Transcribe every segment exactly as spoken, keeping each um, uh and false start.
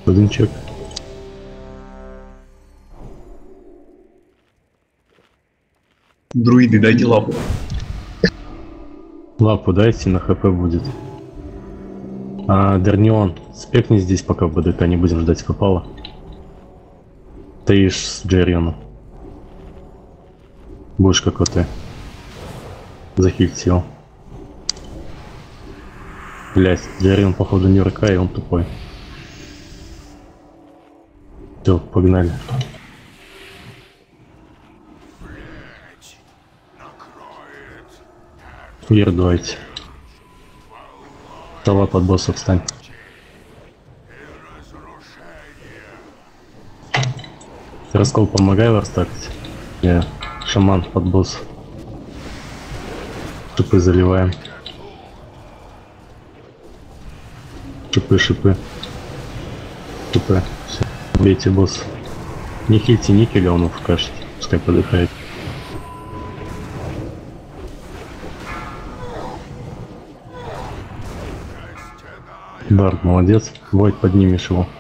Один чек. Друиды, дайте лапу. Лапу дайте, на хп будет. А, Дернион, спекни здесь, пока в БДК, не будем ждать попала. Стоишь с Джерионом. Будешь как ОТ. Захильте его. Блять, Джерион походу не РК, и он тупой. Все, погнали. Вер давайте. Сова под босса встань. Раскол, помогай варстакать. Я шаман под босс. Шипы заливаем. Шипы, шипы. Шипы. Все. Бейте босс. Не хильте никеля, он ufкашит. Пускай подыхает. Бард, молодец. Войд, поднимешь его.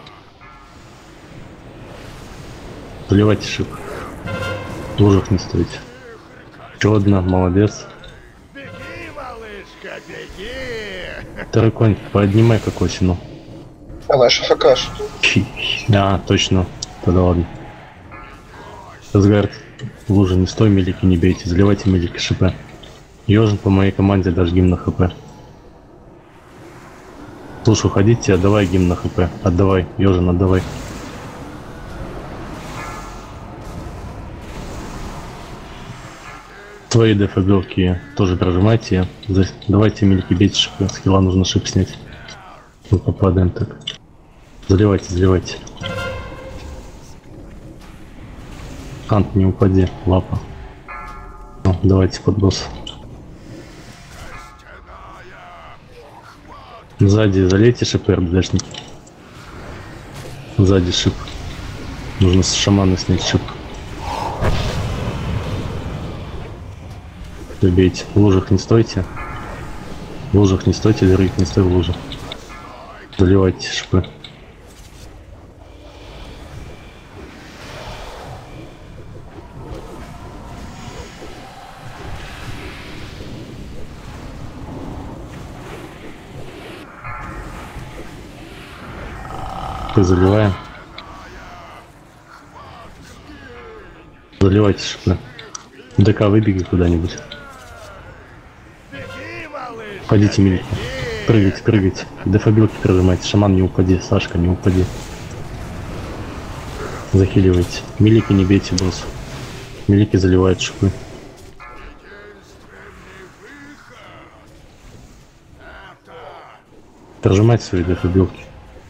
Заливайте шип. В лужах не стойте. Еще одна, молодец. Беги, малышка, беги! Второй конь, поднимай как осину. Она шафакаш. А, точно. Тогда ладно. Асгард, в луже не стой, милики не бейте. Заливайте милики шипы. Ёжин по моей команде дашь гимн на хп. Слушай, уходите, отдавай гимн на хп. Отдавай, Ёжин, отдавай. Свои дефабилки тоже прожимайте. Давайте милики бейте шипы. Скилла нужно шип снять. Мы попадаем так. Заливайте, заливайте. Хант, не упади, лапа. Ну, давайте под босс. Сзади залейте шипы, РДшники. Сзади шип. Нужно с шамана снять шип. Бейте. В лужах не стойте. В лужах не стойте, Дерик, не стой в лужах. Заливайте шипы. Заливаем. Заливайте шипы. ДК выбеги куда-нибудь. Ходите, милики. Прыгайте, прыгайте. Дефабилки прожимайте. Шаман, не упади. Сашка, не упади. Захиливайте. Милики не бейте босс. Милики заливают шипы. Прожимайте свои дефабилки.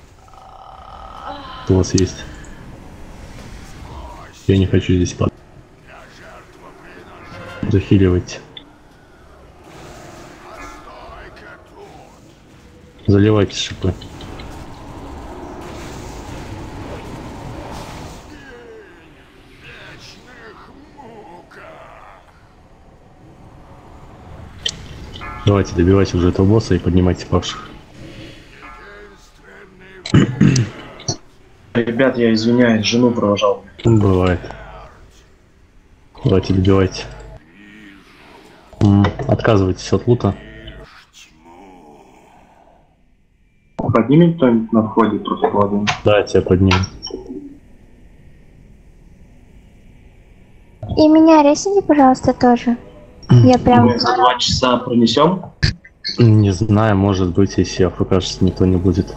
У вас есть. Я не хочу здесь падать. Захиливайте. Заливайте шипы. Давайте добивайте уже этого босса и поднимайте павших. Ребят, я извиняюсь, жену провожал. Бывает. Давайте добивайте. М, Отказывайтесь от лута. Поднимет кто-нибудь на входе просто ладно. Да, тебя поднимем. И меня ресните, пожалуйста, тоже. Я прям... Мы за два часа пронесем. Не знаю, может быть, если АФКшиться никто не будет.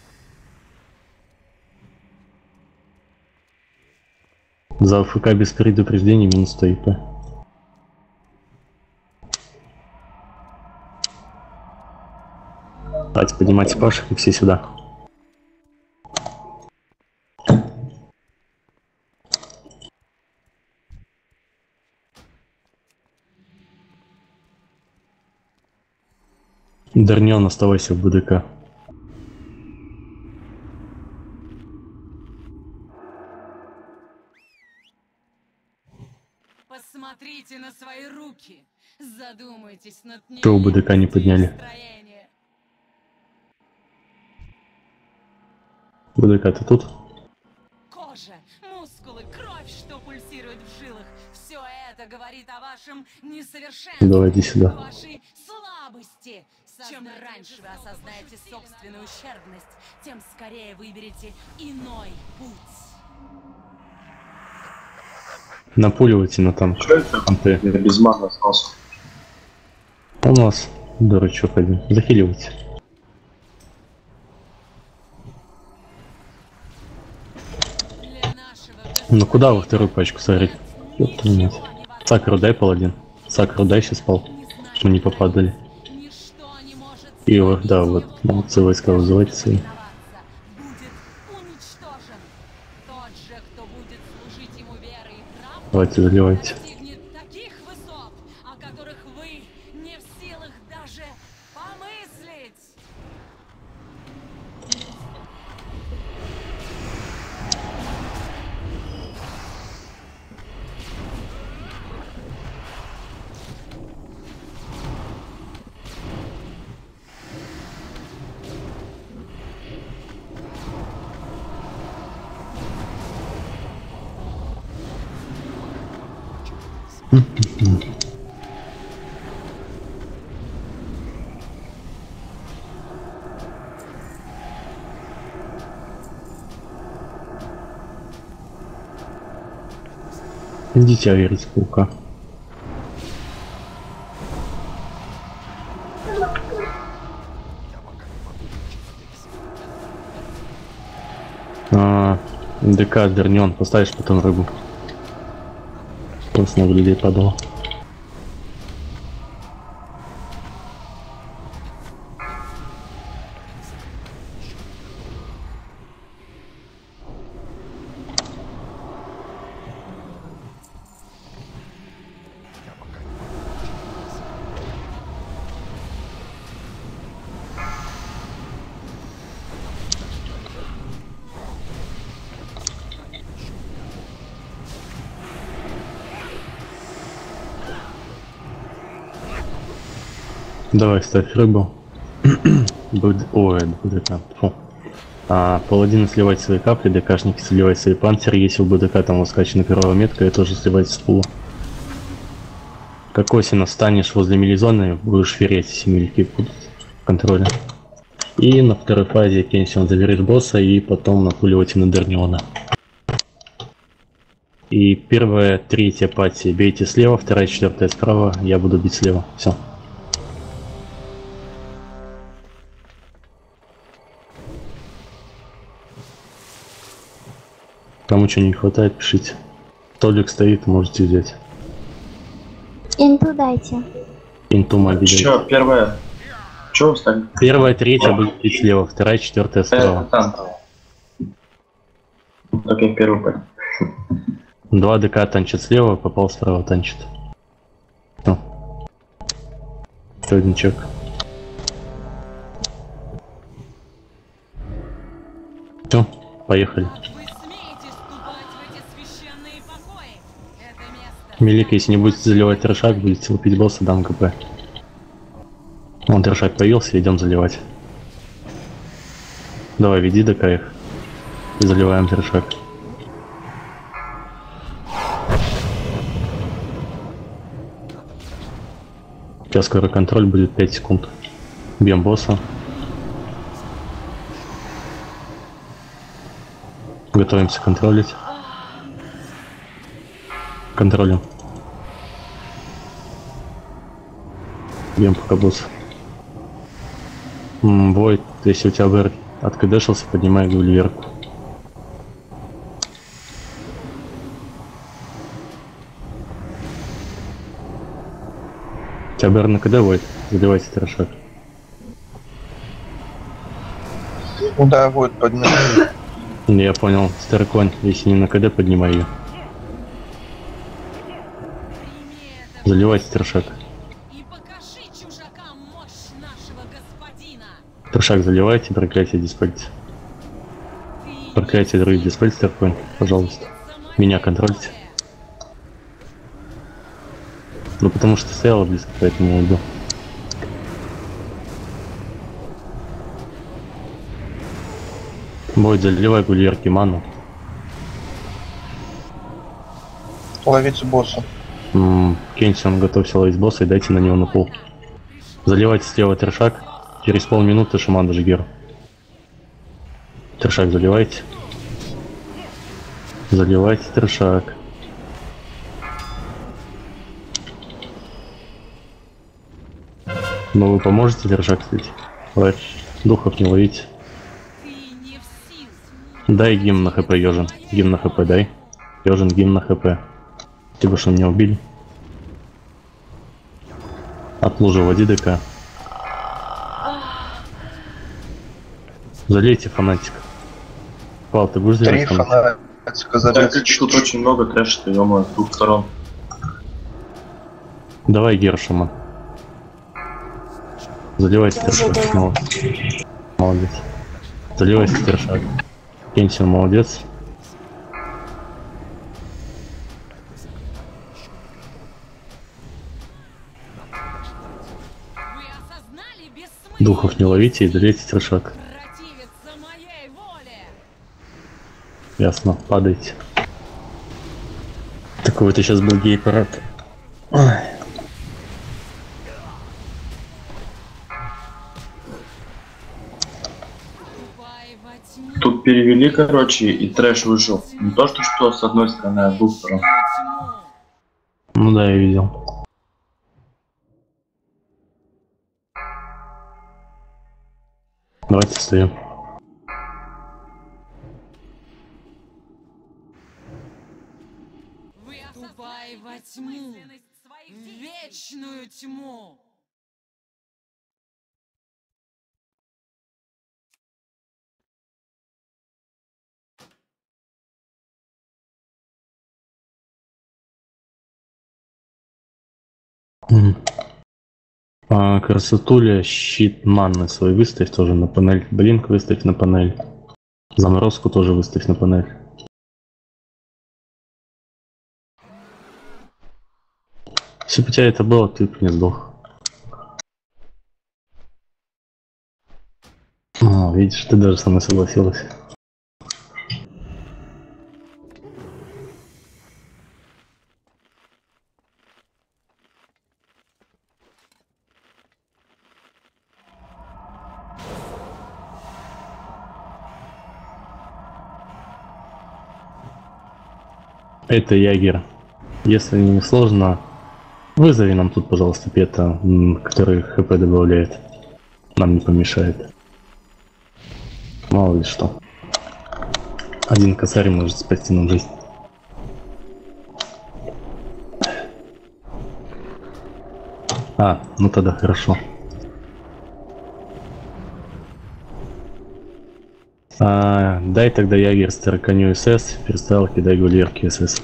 За АФК без предупреждений минус сто ИП. Давайте поднимайте пашек и все сюда. Дарнион, оставайся в БДК. Посмотрите на свои руки. Задумайтесь над ними. Чего БДК не подняли? БДК, ты тут? Кожа, мускулы, кровь, что пульсирует в жилах. Все это говорит о вашем несовершенстве, Давай, иди сюда. вашей слабости. Чем раньше вы осознаете собственную ущербность, тем скорее выберете иной путь. Напуливайте на там. Что это? Анты. Я без мана остался. У нас дурачок один. Захиливайте. Для нашего Ну куда вы вторую пачку сорите? Нет. Сакру дай, паладин. Сакру дай, сейчас спал. Мы не попадали. ничто не может И вот, да, вот, молодцы войска вызывайте свои. будет уничтожен. Тот же, кто будет служить ему верой и правдой, Давайте заливайте. достигнет таких высот, о которых вы не в силах даже помыслить. Идите аверить паука. А, ДК отвернен, поставишь потом рыбу. Просто много людей падало. Давай, ставь рыбу. Буд- Ой, БДК. Фу. А, паладины сливать свои капли, ДКшники сливать свои панциры. Если у БДК там скачана первая метка, я тоже сливать с пула. Как осень станешь возле мелизоны, будешь фереть, семильки будут в контроле. И на второй фазе Кенсион заберет босса и потом напуливайте на Дерниона. И первая, третья пати бейте слева, вторая, четвертая справа, я буду бить слева. Все. Кому что не хватает, пишите. Толик стоит, можете взять. Инту дайте. Инту мобиль. Че, первая? Че вы стали? Первая, третья будет бить слева, вторая, четвертая Это справа. там. Так я первый понял. Два ДК танчат слева, попал справа, танчит. О. Еще один чек. Все, поехали. Вы смеете ступать в эти священные покои? Это место... Мелик, если не будете заливать трешак, будете лупить босса, дам КП. Вон трешак появился, идем заливать. Давай, веди ДК их. И заливаем трешак. Сейчас скоро контроль будет пять секунд. Бьем босса. Готовимся контролить. Контролем. Бьем пока босса. Войд, если у тебя ВР откдешился, поднимай гульверку. У тебя БР на КД, Войд? Заливайте трешак. Ну да, вот, поднимай. Я понял, старый конь, если не на КД, поднимай ее. Заливайте трешак. И покажи чужакам мощь нашего господина. Трешак заливайте, проклятие диспельте. Проклятие друид диспельте, старый конь, пожалуйста. Меня контролите. Ну потому что стояла близко, поэтому уйду. Будет, заливай гульерки ману. Ловите босса. М-м, Кенсион, готовься ловить босса и дайте на него на пол. Заливайте слева трешак. Через полминуты шаман даже геру. Трешак заливайте. Заливайте трешак. Ну вы поможете трешак слить? Ловить. Духов не ловите. Ты не в силах. Дай гимн на хп, Ёжин. Гимн на хп дай. Ёжин, гимн на хп. Типа, что меня убили. От лужи води ДК. Залейте фанатика. Пал, ты будешь Три заливать фанатика? фанатика Так, залить. тут очень много трэша, ё-моё, с двух сторон. Давай, Гера, шаман. Заливайте трешак снова. Молодец. Заливайте трешак. Кенсион, молодец. Вы осознали бессмысленность Духов не ловите и залейте трешак. противиться моей воле. Ясно, падайте. Такой вот сейчас был гей-парад. Ой. Ступай во тьму, Тут перевели, короче, и трэш вышел. Не то, что что с одной стороны, а с двух сторон. тьму. Ну да, я видел. Давайте встаем. Вы ступай во тьму, в вечную тьму. Мгм. А, красотуля, щит манны свой выставь тоже на панель. Блинк выставь на панель. Заморозку тоже выставь на панель. Если бы у тебя это было, ты бы не сдох. О, видишь, ты даже со мной согласилась. Это ягер. Если не сложно, вызови нам тут, пожалуйста, пета, м, который хп добавляет. Нам не помешает. Мало ли что. Один косарь может спасти нам жизнь. А, ну тогда хорошо. А, дай тогда ягер староконю СС, перестал кидай гулерки СС.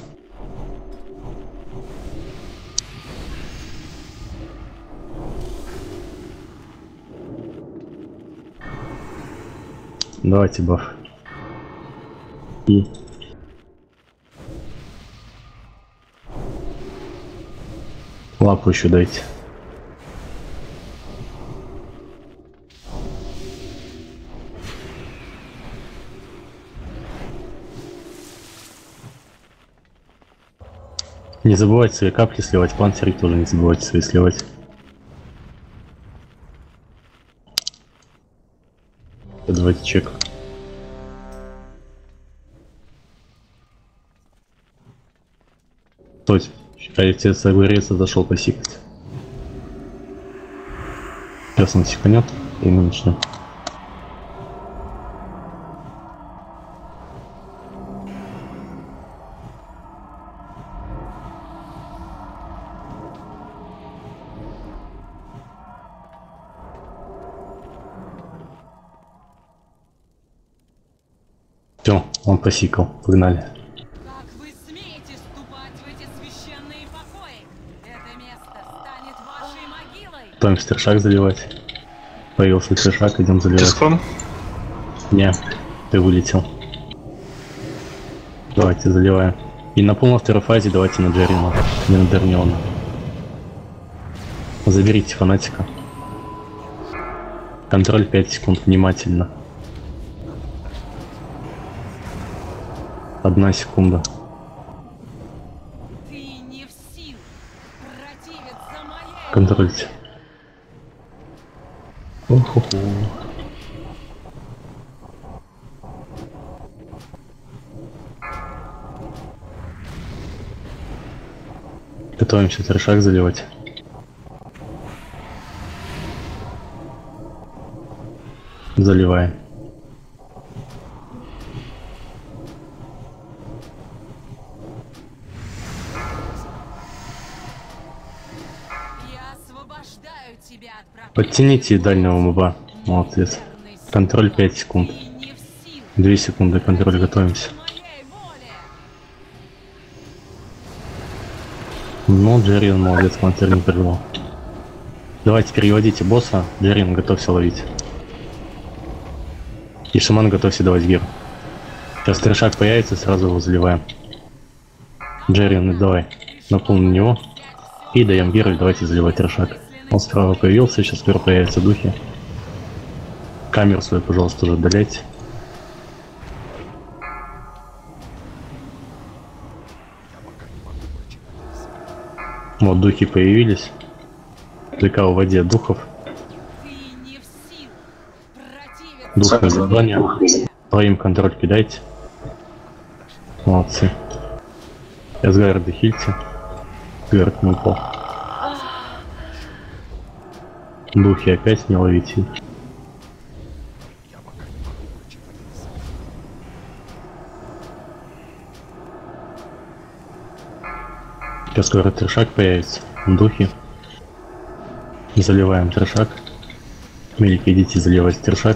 Давайте баф. И лапу еще дайте. Не забывайте свои капли сливать, панцирь тоже не забывайте свои сливать. Давайте чек. Стойте, а я тебе загорелся, зашел посикать. Сейчас он сиканет, и мы начнем. Все, он посикал, погнали. Как вы смеете ступать в эти священные покои? Это место станет вашей могилой. Потом стершак заливать. Появился стершак, идем заливать. Дискон? Не, ты вылетел. Давайте заливаем. И на полной второй фазе давайте на Джерина, не на Дерниона. Заберите фанатика. Контроль пять секунд, внимательно. Одна секунда. Ты не в силах противиться моей. Контрольте. Охо-хо. Готовимся трешак заливать. Заливаем. Я освобождаю тебя от проклятия. Подтяните дальнего моба. Молодец. Контроль пять секунд. Ты не в силах две секунды контроль, готовимся. моей воли. Ну, Джерин молодец, монтер не перевел. Давайте переводите босса. Джерин, готовься ловить. И шаман, готовься давать гир. Сейчас трешак появится, сразу его заливаем. Джерин, давай. Напул на него. И даем гир, и давайте заливать трешак. Он справа появился, сейчас скоро появятся духи. Камеру свою, пожалуйста, уже отдаляйте. Вот духи появились. ДК в воде духов. Ты не в силах противиться. Дух на задание. Троим контроль кидайте. Молодцы. Эсгарда хильте. Эсгард не упал. Духи опять не ловите. Сейчас скоро трешак появится. Духи. Заливаем трешак. Мелики, идите заливать трешак.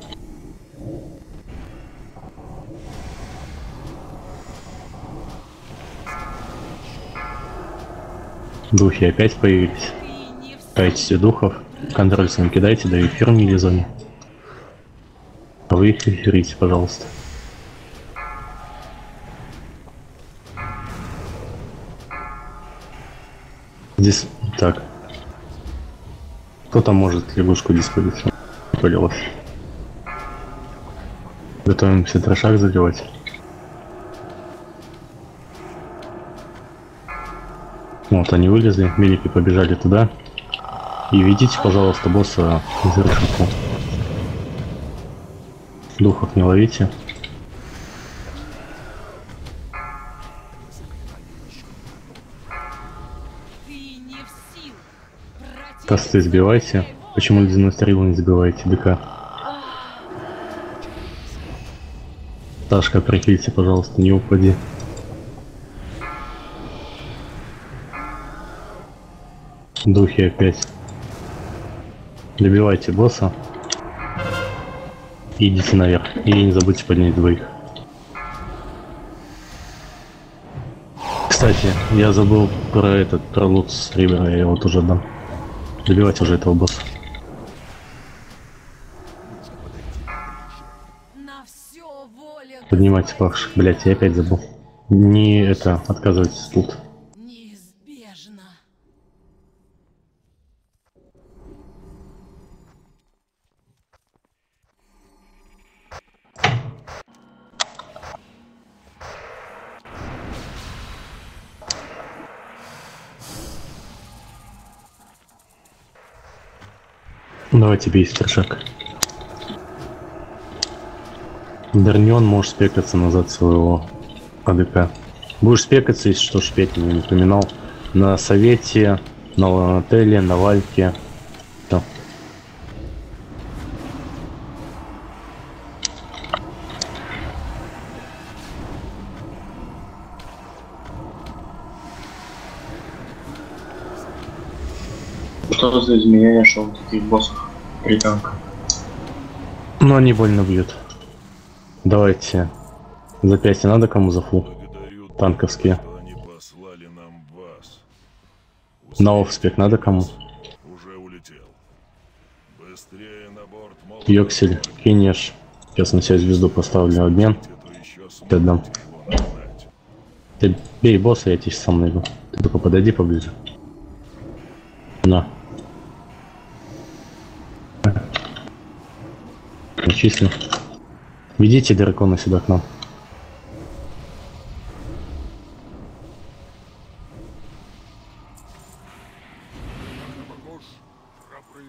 Духи опять появились. Ты не в силах. Кайтите духов. Контроль своим кидайте, да эфир в мили-зоне. А вы их эфирите, пожалуйста. Здесь так. Кто там может лягушку диспалить? Полилась. Готовимся трешак заливать. Вот они вылезли, мелики побежали туда. И ведите, пожалуйста, босса за решетку. Духов не ловите. Ты не в силах противиться. Косты сбивайте. моей воли. Почему ледяной стрелы не сбиваете? ДК. Ташка, прихильте, пожалуйста, не упади. Духи опять. Добивайте босса. И идите наверх. И не забудьте поднять двоих. Кстати, я забыл про этот, про лут с ребера, я его тоже отдам. Добивать уже этого босса. На все воля Поднимайте павших. Блять, я опять забыл. Не это, отказывайтесь тут. неизбежна. Давайте бейте трешак. Дарнион, можешь спекаться назад своего АДК. Будешь спекаться, если что, шпеть мне напоминал. На совете, на отеле, на вальке. Все. Что за изменения шел в таких боссах при танках? Но они больно бьют. Давайте. Запястье надо кому за фу? Благодарю Танковские. что они послали нам вас. На офспек надо кому? Уже улетел. Быстрее на борт, молот. Йоксель, кинешь. Сейчас на себя звезду поставлю, обмен. Это еще сможет Отдам. его нагнать. Ты бей босса, я тебе сейчас сам найду. Ты только подойди поближе. На. Начисли. Ведите дракона сюда к нам.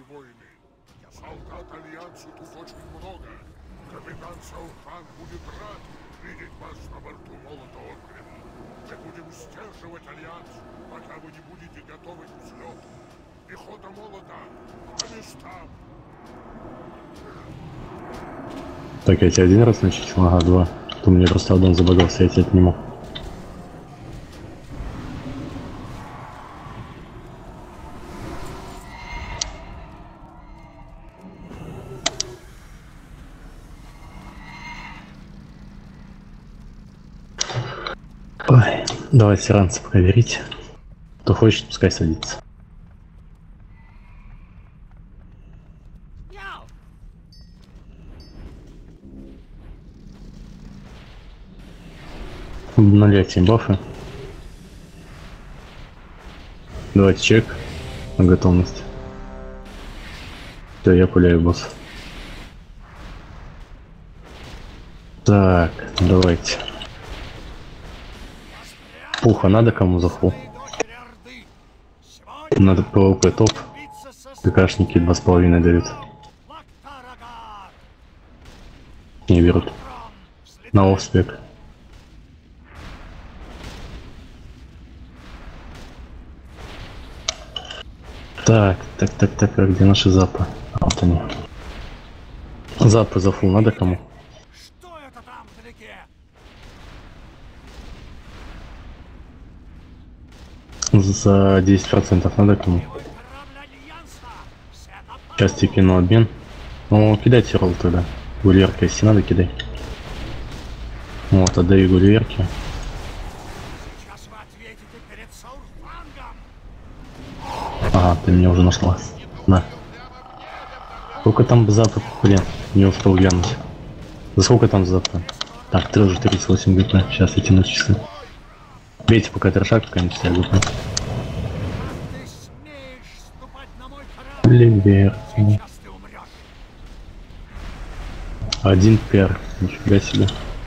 воины. Солдат Альянсу тут очень много. Капитан Саухан будет рад видеть вас на борту Молота Огненного. Мы будем сдерживать Альянс, пока вы не будете готовы к взлету. Пехота Молота по местам. Так, я тебя один раз начислил, ага, два. То мне просто один забагался, я тебя отниму. Ой, давайте ранца проверить. Кто хочет, пускай садится. Обнуляйте бафы. Давайте чек на готовность. Все, я пуляю босс. Так, давайте. Пуха надо кому зафу? Надо ПВП топ. ПКшники два с половиной дают. Не берут. На офспек. Так, так, так, так, а где наши запы? А, вот они. Запы за фул надо кому? Что это там вдалеке? За десять процентов надо кому? Части кину обмен. Ну, кидайте ролл тогда. Гулливерка, если надо, кидай. Вот, отдаю гулливерки. Сейчас вы ответите перед Саурфангом. Ага, ты меня уже нашла. На. Сколько там запад, блин, не успел глянуть. За сколько там запад? Так, ты уже тридцать восемь гп. Сейчас я тяну часы. Бейте пока трешак, конечно, я гп. Гулливерки. Один пер. Нифига себе.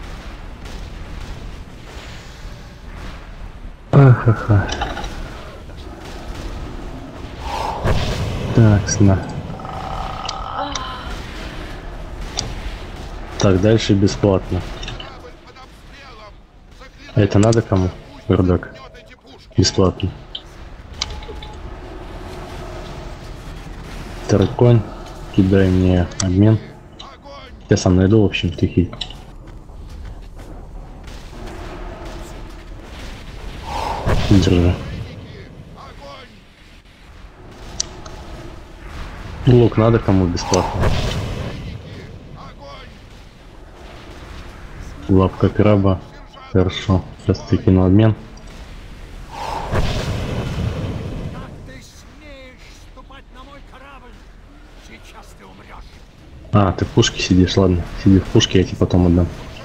Ахаха. Так, сна. Так, дальше бесплатно. Это надо кому? Вердак. Бесплатно. Второй конь. Кидай мне обмен. Я сам найду, в общем, тихий. Держи. Лук надо кому бесплатно. Лапка краба. Хорошо. Сейчас ты кину обмен. А, ты в пушке сидишь, ладно. Сиди в пушке, я тебе потом отдам.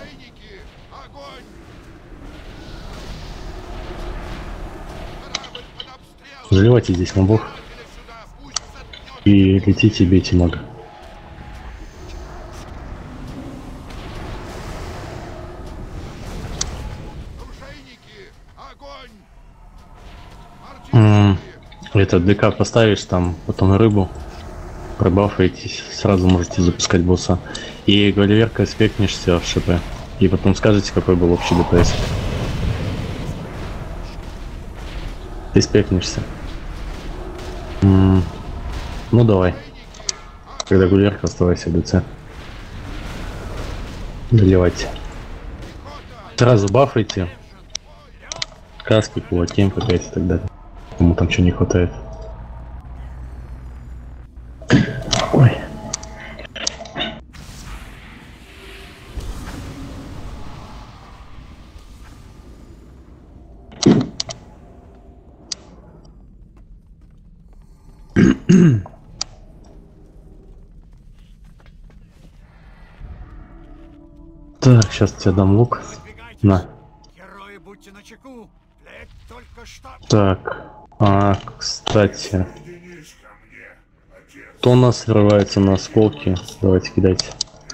Заливайте здесь мобов. И летите, бейте мага. М-м, это ДК поставишь там, потом рыбу. Пробафаетесь, сразу можете запускать босса. И гулливерка спекнешься в ШП. И потом скажете, какой был общий ДПС. Ты спекнешься. М-м, ну давай. Когда гулливерка, оставайся в ДЦ. Доливайте. Сразу бафайте. Каски, кулаки, опять и так далее. Кому там что не хватает. Ой. Так, сейчас тебе дам лук. На. Герои, будьте начеку. Блядь, только что. Так. А, кстати. Кто у нас срывается на осколки? Давайте кидайте.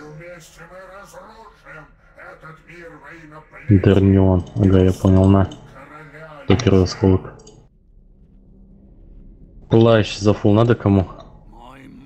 Дернион. Ага, я понял, на. Кто первый осколок? Плащ за фул надо кому? Мой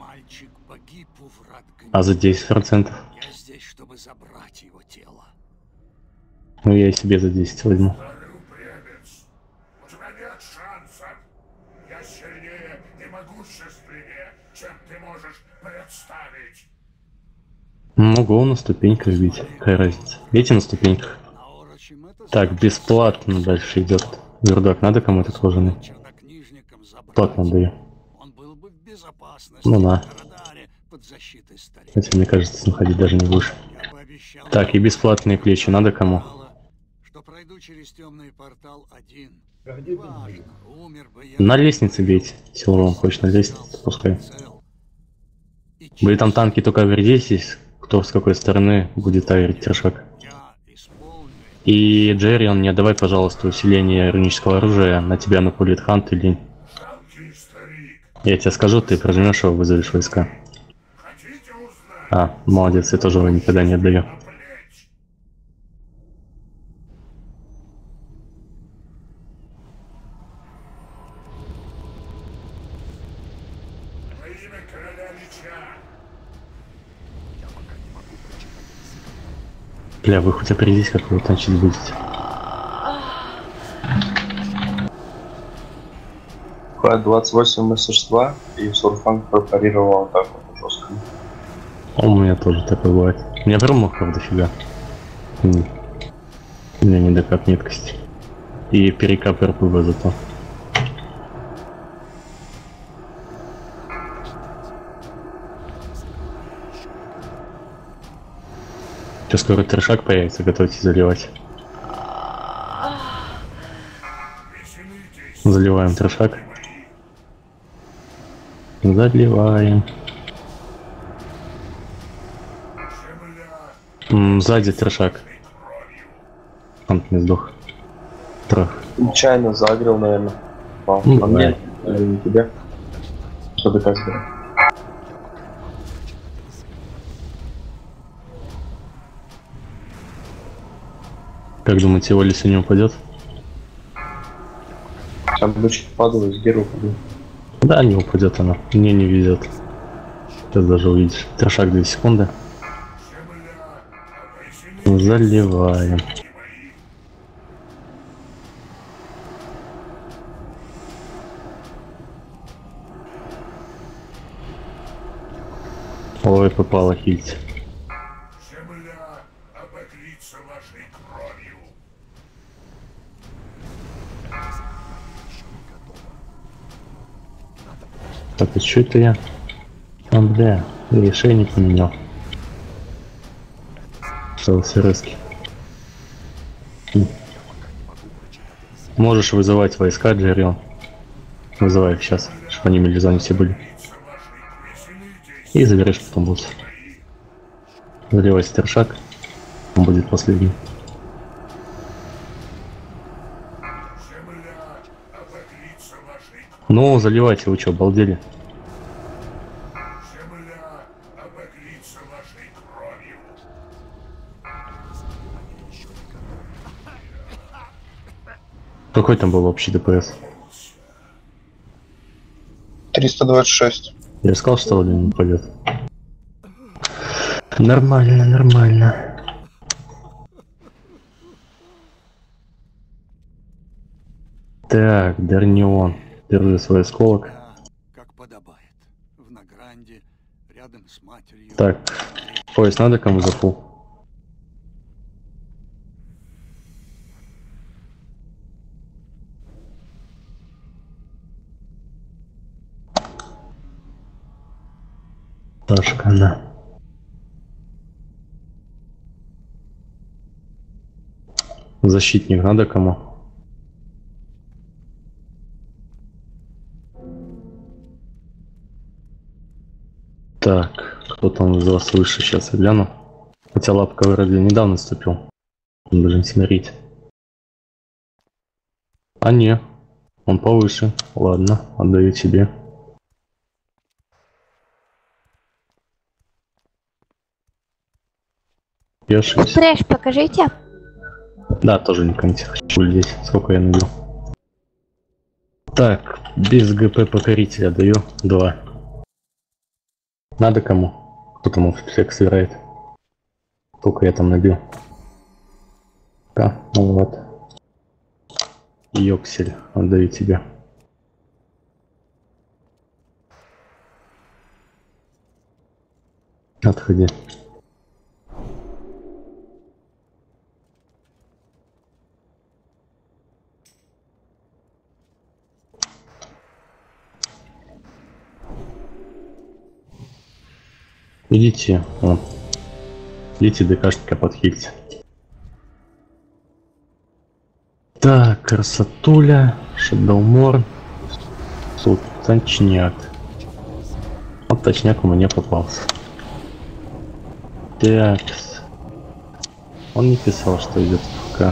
А за десять процентов? Я здесь, чтобы забрать его тело. Ну я и себе за десять возьму. Упрямец, у тебя нет шансов. Я сильнее и могущественнее, чем ты можешь представить. Могу на ступеньках бить. Какая разница? Видите, на ступеньках. На орочем это Так, бесплатно дальше идет. Вердак, надо кому-то кожаный? чернокнижникам забрать. Платно даю. Он был бы в безопасности Ну на. в Градаре под защитой старика. Хотя, мне кажется, находить даже не будешь. Я пообещал Так, и бесплатные плечи надо кому? что пройду через темный портал один. Важно, умер бы я. На лестнице бейте. Силовым хочешь на лестнице, пускай. Цел. И Были там танки, только овердесь, кто с какой стороны будет аверить трешак. я исполню. И Джеррион, не отдавай, пожалуйста, усиление рунического оружия на тебя на Пулит Хант или... Жалкий старик, Я тебе скажу, ты прожмешь его, вызовешь войска. хотите узнать А, молодец, я тоже его никогда не отдаю. на плечи? Во имя короля меча. Бля, вы хоть определитесь, как вы танчить будете. Х двадцать восемь эс эш два и Сурфанг препарировал атаку жестко. А у меня тоже такое бывает. У меня промахов дофига. М. У меня не докап меткости. И перекап эр пэ вэ зато. Сейчас скоро трешак появится, готовьтесь заливать. Веселитесь, Заливаем трешак. Заливаем. земля, М, сзади трешак. Он не сдох. Трах. Нечаянно загрел, наверное. Попал. Ну, А давай. мне? Или не тебе? Что ты как сделал? Как думаете, его лиса не упадет? Сам дочь падал, из героя упаду. Да, не упадет она. Мне не везет. Сейчас даже увидишь. Трешак две секунды. Заливаем. Ой, попало хильть. земля обогрится вашей кровью. Так, а что это я? А, бля, решение поменял. Стал сырыски. Можешь вызывать войска, Джеррион. Вызывай их сейчас, чтобы они мелизане все были. И заберешь потом босс. Заливай стершак. Он будет последний. Земля обогрится вашей Ну, заливайте, вы что, обалдели? земля обогрится вашей кровью. Какой там был общий ДПС? триста двадцать шесть. Я сказал, что он не упадет. Нормально, нормально. Так, Дарнион. Держи свой осколок. Да, как подобает. В Награнде, рядом с матерью. Так, пояс надо кому зафу? Ташкана. Защитник надо кому? Так, кто там из вас выше, сейчас я гляну. Хотя лапка вроде недавно наступил. Он должен смотреть. А не, он повыше. Ладно, отдаю тебе. Я ошибся. Трэш покажите. Да, тоже не конте. Хочу здесь. Сколько я набил? Так, без ГП покорителя даю два. Надо кому? Потому что всех собирает. Сколько я там набил? Да, ну вот. Йоксель, отдаю тебе. Отходи. Идите, вон. Идите ДКшника подхильте. Так, красотуля, Шадоумор, Султанчняк. Вот точняк у меня попался. Так. Он не писал, что идет в ФК.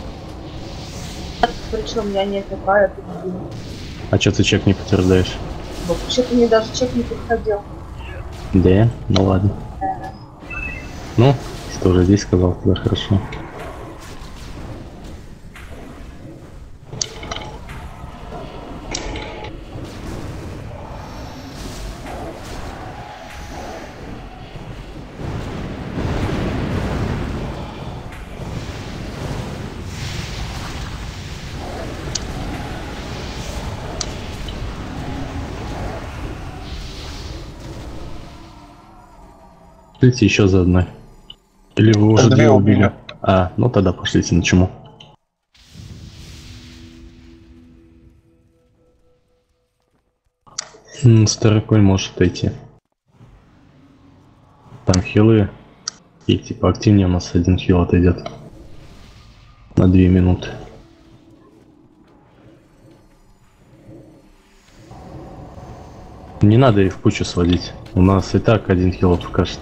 Причем я не ФК, я тут. А что ты чек не подтверждаешь? Вообще-то мне даже чек не подходил. Да? Ну ладно. Да. Ну, что уже здесь сказал, тогда хорошо. Пошлите еще за одной. Или вы уже две убили? А, ну тогда пошлите на чему. М, старый конь может отойти. Там хилы. И типа активнее у нас один хил отойдет. На две минуты. Не надо их в кучу сводить. У нас и так один хил покажет.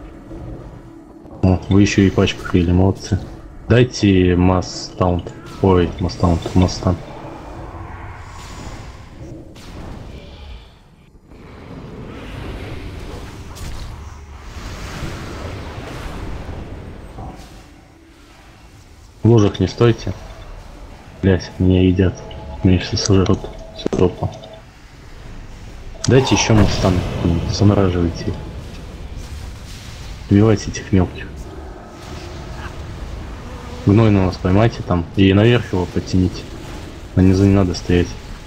О, вы еще и пачку хили, молодцы. Дайте масс-таунт. Ой, масс-таунт, масс-таунт. В лужах не стойте. Блять, меня едят. Меня все сожрут. Все топо. Дайте еще мастан. Замораживайте их. Убивайте этих мелких. Гной на нас поймайте там. И наверх его подтяните. На низу не надо стоять.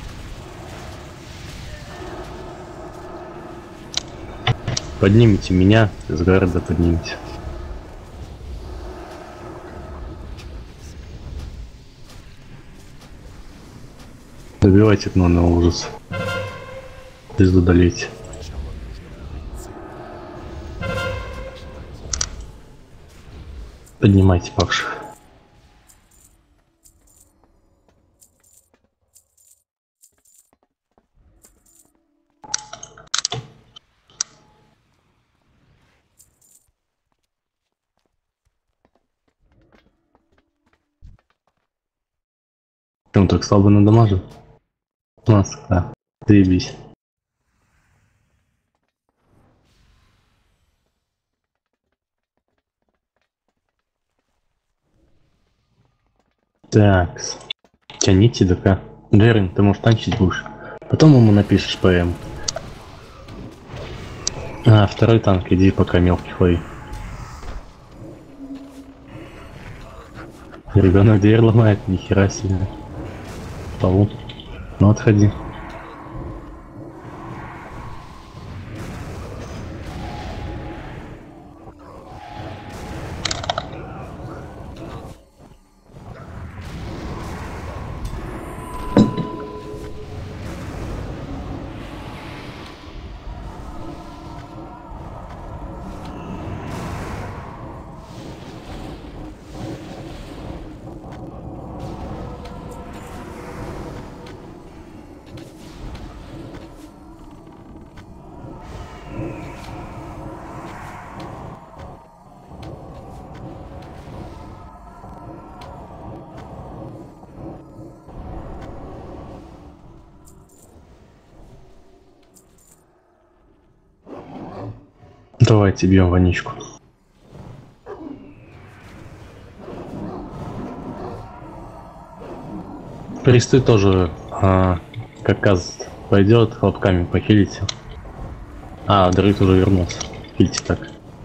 Поднимите меня. С города поднимите. Добивайте гнойного ужаса. Пизду долейте. Поднимайте павших. Он так слабо надамажил? Маска. Заебись. Так, тяните ДК. Джерин, ты можешь танчить будешь. Потом ему напишешь ПМ. А, второй танк, иди пока мелких лови. Ребенок дверь ломает, нихера себе. Полу. Ну отходи. Давайте бьем воничку. Присты тоже, а, как раз пойдет, хлопками похилите. А, Дрыт уже вернулся. Видите так.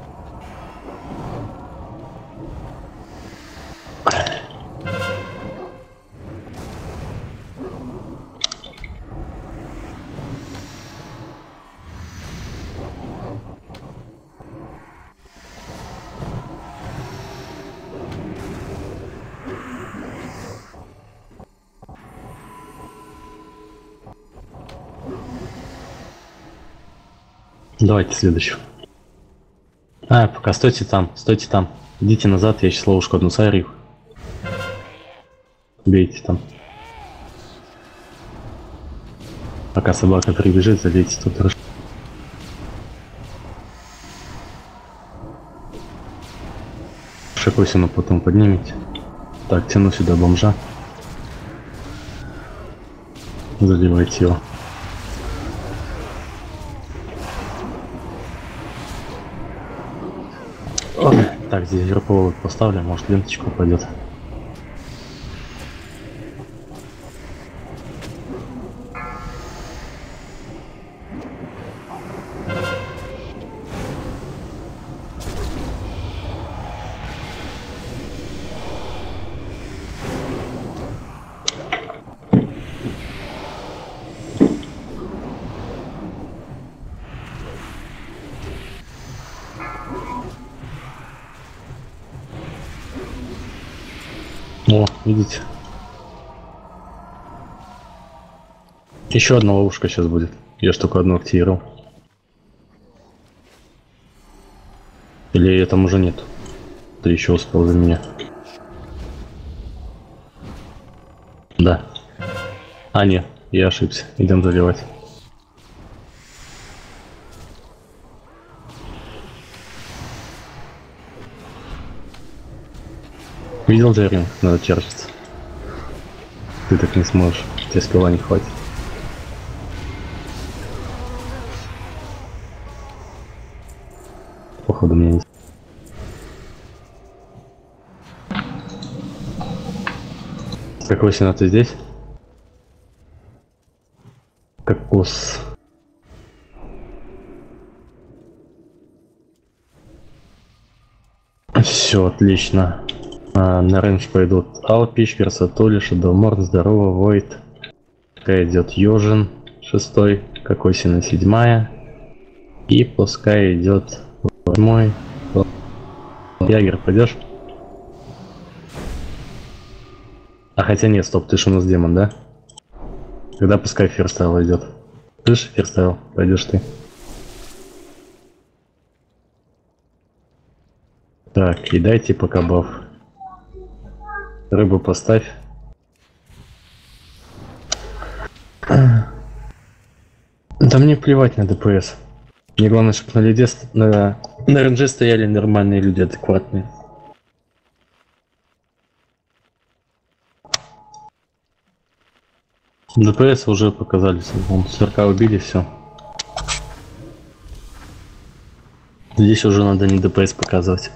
Давайте следующего. А, пока стойте там, стойте там. Идите назад, я сейчас ловушку одну сорю. Бейте там. Пока собака прибежит, залейте тут. Шикосину потом поднимите. Так, тяну сюда бомжа. Заливайте его. Так, здесь герповод поставлю, может ленточку упадет. О, видите? Еще одна ловушка сейчас будет. Я ж только одну активировал. Или ее там уже нет? Ты еще успел за меня. Да. А, нет, я ошибся. Идем заливать. Видел, Джерин? Надо чертиться. Ты так не сможешь. Тебе скилла не хватит. Походу мне не... Какой сена ты здесь? Кокос. Все, отлично. А, на рейндж пойдут Алпич, Красотули, Шадоуморн, Здорово, Войд. Пускай идет Йожин, шестой, Кокосина, седьмая. И пускай идет восьмой. Ягер, пойдешь? А хотя нет, стоп, ты ж у нас демон, да? Тогда пускай ферстайл идет. Ты ж ферстайл, пойдешь ты. Так, и дайте пока баф. Рыбу поставь. Да мне плевать на ДПС. Мне главное, чтобы на лиде, на, на ренже стояли нормальные люди, адекватные. ДПС уже показались. Вон, сверка убили, все. Здесь уже надо не ДПС показывать.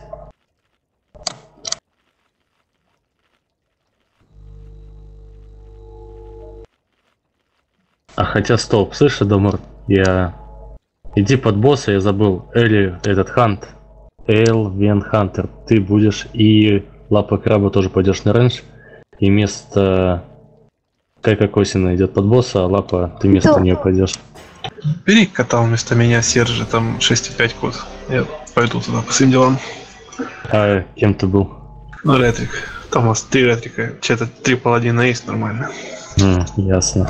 А хотя стоп, слышишь, Домор, я... Иди под босса, я забыл. Элли, этот Хант. Эл, Вен Хантер. Ты будешь и Лапа Краба тоже пойдешь на рейндж. И вместо... Кайка Косина идет под босса, а Лапа, ты вместо нее пойдешь. Бери кота вместо меня, Сержи, там шесть и пять код. Я пойду туда по своим делам. А кем ты был? Ну, ретрик. Там у нас три ретрика. Че-то три паладина есть, нормально. М, ясно.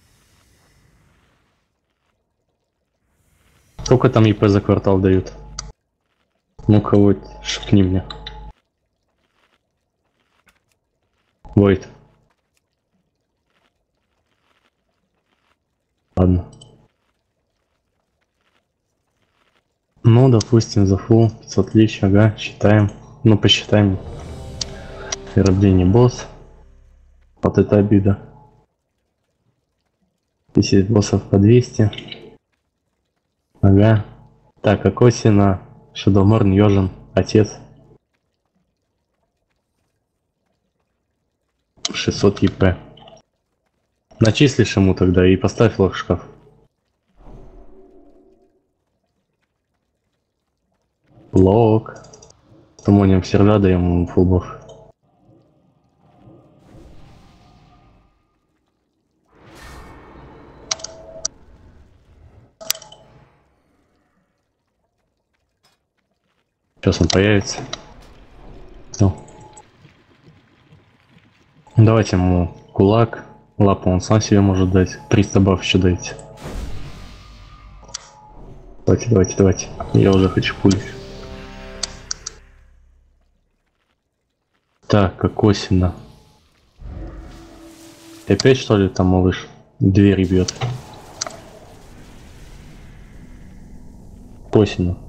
Сколько там ИП за квартал дают? Ну-ка вот, шепни мне. Войт. Ладно. Ну, допустим, за фул пятьсот лич, ага, считаем. Ну, посчитаем. И рождение босс. Вот это обида. десять боссов по двести. Ага. Так, а Косина, Шадоуморн, Йожин, отец. шестьсот ЕП. Начислишь ему тогда и поставь лог в шкаф. Лок. Тумоним серда, даем ему фулбов. Сейчас он появится. Все. Давайте ему кулак. Лапу он сам себе может дать. триста баф еще дайте. Давайте, давайте, давайте. Я уже хочу пулить. Так, как осенно. Ты опять что ли там, малыш? Двери бьет. Осенно.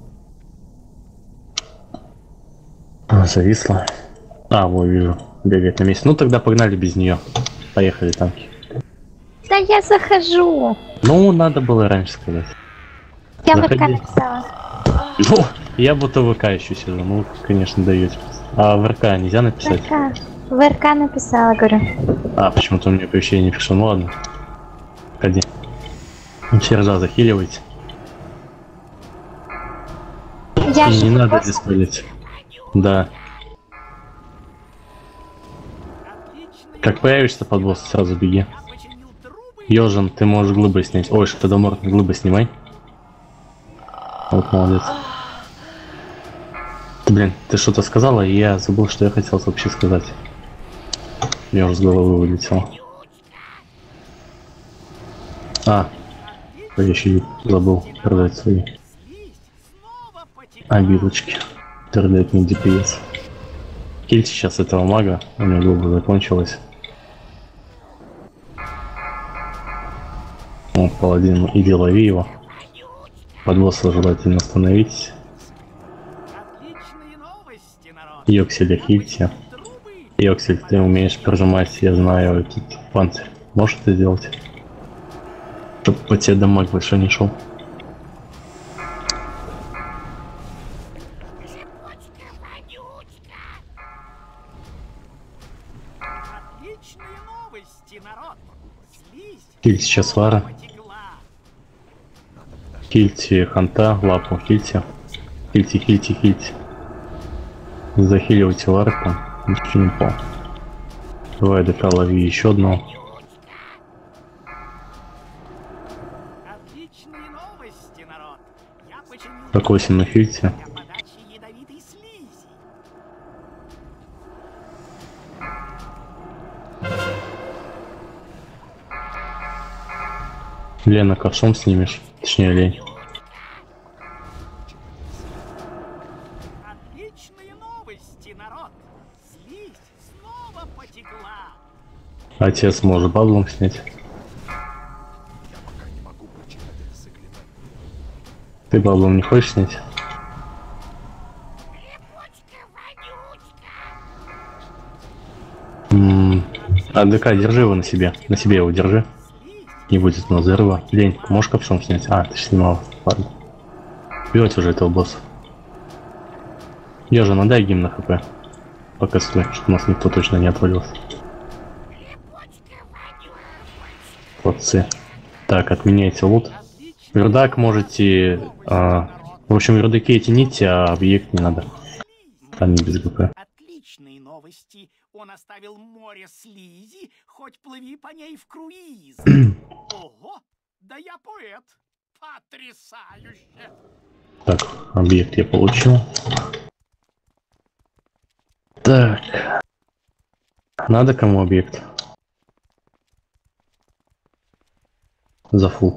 А, зависла. А, вот вижу. Бегает на месте. Ну тогда погнали без нее. Поехали, танки. Да я захожу. Ну, надо было раньше сказать. Я в ВК Заходи. написала. Ну, я будто в ВК еще сижу. Ну, конечно, даете. А в РК нельзя написать? ВК. В РК написала, говорю. А почему-то у меня оповещение не пришло. Ну ладно. Ходи. Сержа захиливайте. Я И же не надо просто- диспелить. Да. Как появишься под босс, сразу беги. Ёжин, ты можешь глыбы снять. Ой, что домор, глыбы снимай. Вот, молодец. Ты, блин, ты что-то сказала, и я забыл, что я хотел вообще сказать. Я уже с головы вылетел. А, я еще забыл продать свои обилочки, которые дают мне ди пи эс. Кильте сейчас этого мага, у него глыба закончилась. О, паладин, иди лови его. Под босса желательно остановитесь. Йокселя хильте. Йоксель, ты умеешь прожимать, я знаю, этот панцирь. Можешь это сделать? Чтоб по тебе дамаг больше не шел. Кильте сейчас вара. Кильте ханта, лапу, кильте. Кильте, кильте, кильте. Захиливайте вары там. Ничего не помню. Давай, ДК лови еще одну. Так, осень на хильте. Лена, ковшом снимешь? Точнее, лень. Отец может баблом снять. Ты баблом не хочешь снять? М-м, а ДК держи его на себе. На себе его держи. Не будет у нас взрыва. Лень, можешь ковшом снять? А, ты же снимал. Ладно. Бьете уже этого босса. Я же надай гимн на хп. Пока стой, чтобы у нас никто точно не отвалился. Молодцы. Так, отменяйте лут. Вердак можете... А, в общем, вердаки эти нити, а объект не надо. Там не без ГП. Отличные новости. Он оставил море слизи, хоть плыви по ней в круиз. Ого, да я поэт. Потрясающе. Так, объект я получил. Так. Надо кому объект? За фул.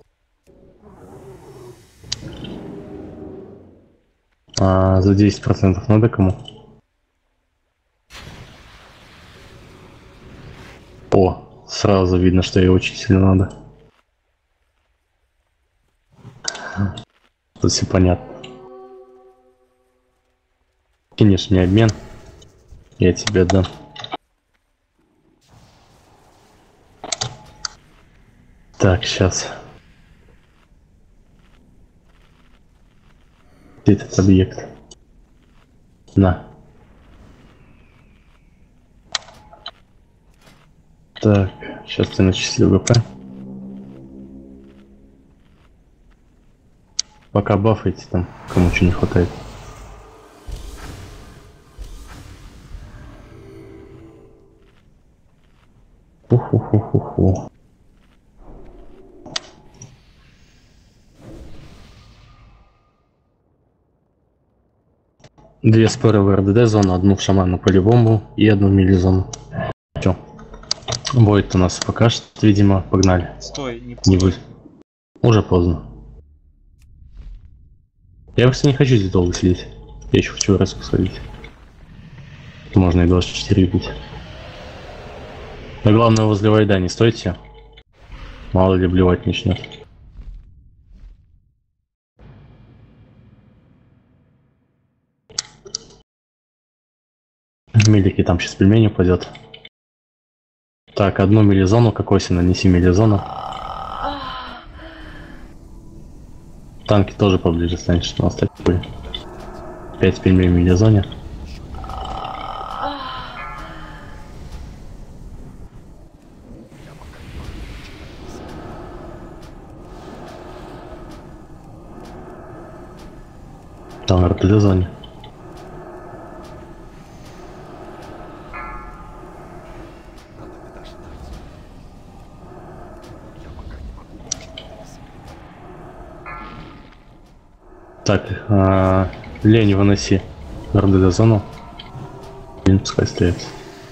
А за десять процентов надо кому? О, сразу видно, что ей очень сильно надо. Тут все понятно. Кинешь мне обмен, я тебе отдам. Так, сейчас. Где этот объект? На. Так, сейчас ты начислю ГП. Пока бафайте там, кому что не хватает. Ху-ху-ху-ху. Две споры в эр дэ дэ зону, одну в шамана по-любому и одну в мили зону. Чё? Будет у нас пока что, видимо, погнали. Стой, не Не вы. Уже поздно. Я просто не хочу здесь долго сидеть. Я еще хочу раз посходить. Можно и двадцать четыре бить. Но главное, возле вайда не стойте. Мало ли блевать начнет. Милики там сейчас пельмени упадет. Так, одну милизону, кокоси нанеси милизону. Танки тоже поближе станешь, у нас так были. пять пельменей в милизоне. Там эр дэ дэ зоне. Так, а, лень выноси эр дэ дэ зону. Блин, пускай стоит.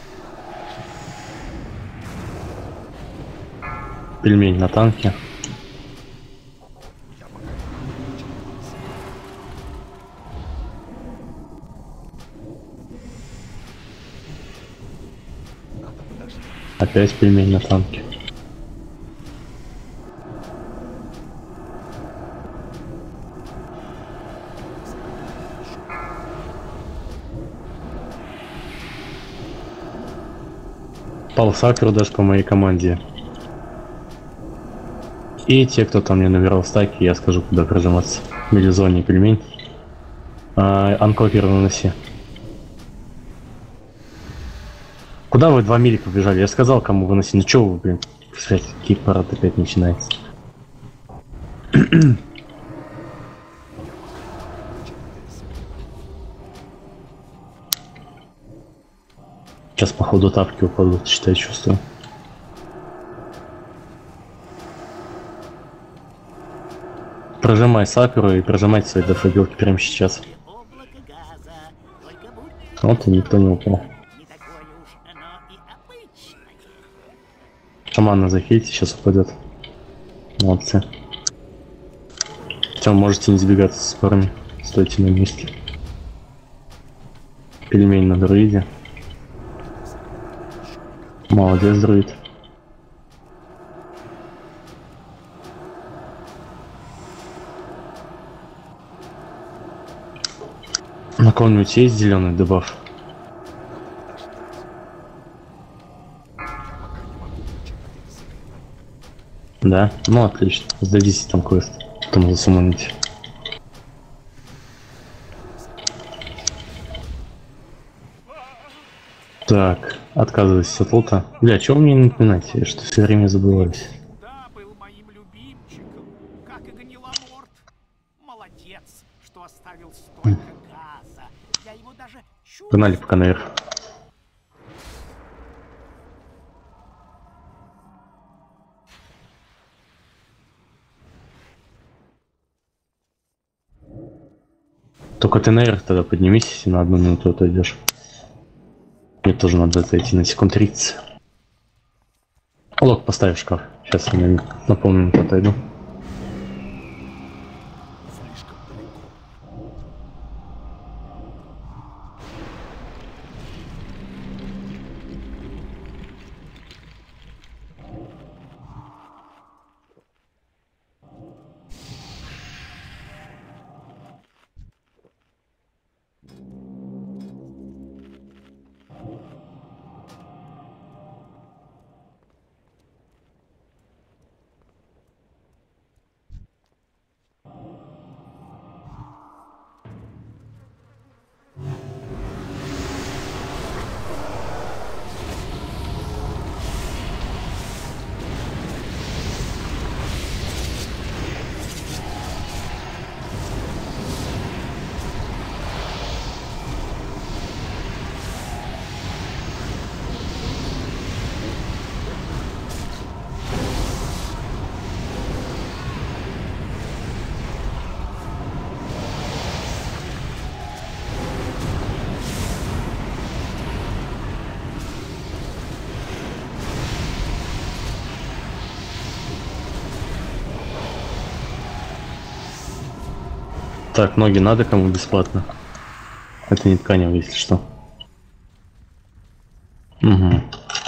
Пельмень на танке. Опять пельмень на танке. Пал сакру даже по моей команде. И те, кто там мне набирал стаки, я скажу, куда прожиматься. Милизоне пельмень. А, анкокер наноси. Куда вы два мили побежали? Я сказал, кому выносить. Ну чё вы, блин, блядь, какие парады опять начинается. Сейчас, походу, тапки упадут, считай, чувствую. Прожимай сакуру и прожимайте свои дефобилки прямо сейчас. Вот и никто не упал. Шамана захильте, сейчас упадет. Молодцы. Все, можете не сбегаться с парами. Стойте на месте. Пельмень на друиде. Молодец, друид. На ком-нибудь есть зеленый дебаф? Да? Ну отлично. Сдадите там квест. Потом засуманите. Так, отказываюсь от лута. Бля, чего мне не напоминать? Я что все время забываюсь. Да, был моим любимчиком, как и Ганиламорт. Молодец, что оставил столько газа. Я его даже чувствую. Погнали пока наверх. Только ты наверх тогда поднимись и на одну минуту отойдешь. Мне тоже надо отойти на секунд тридцать. Лок поставь в шкаф. Сейчас я на полминуты отойду. Так, ноги надо кому бесплатно. Это не тканево, если что. Угу.